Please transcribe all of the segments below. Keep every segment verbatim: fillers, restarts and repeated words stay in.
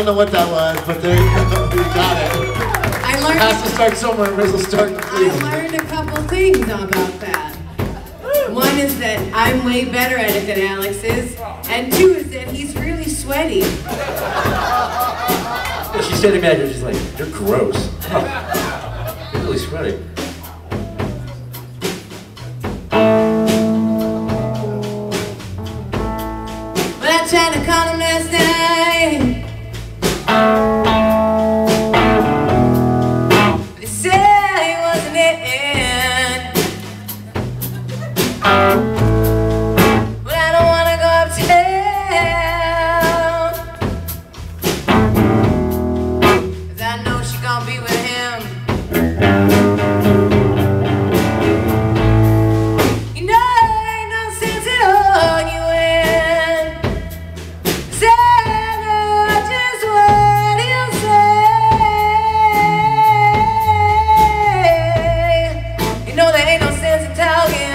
don't know what that was, but there you go. You got it. I learned. It has to start somewhere. It will start. I learned a couple things about that. One is that I'm way better at it than Alex is, and two is that he's really sweaty. She said to me, she's like, "You're gross. Huh. You're really sweaty." But I tried to call him last night. They said he wasn't in. But I don't want to go uptown, 'cause I know she gonna be with him. You know there ain't no sense in arguing. Say no, just what he'll say. You know there ain't no sense in talking.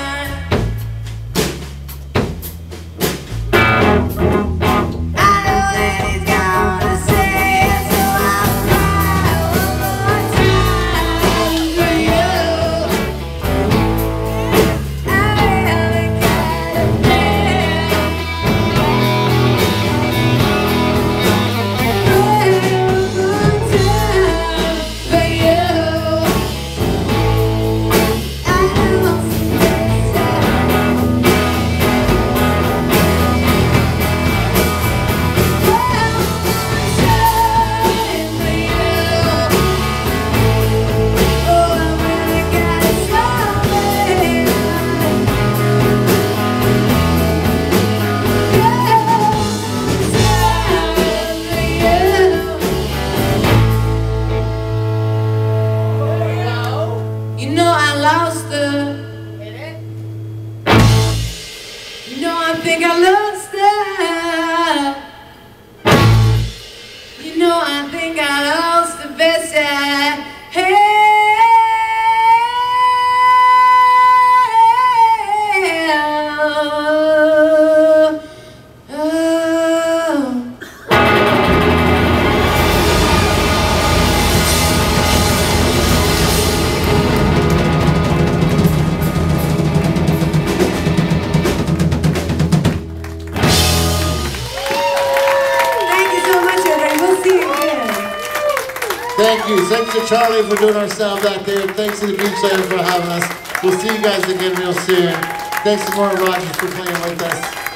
I think I lost her. You know, I think I lost the best I had. Thank you. Thanks to Charlie for doing our sound back there. Thanks to the Beachland for having us. We'll see you guys again real soon. Thanks to Maura Rogers for playing with us.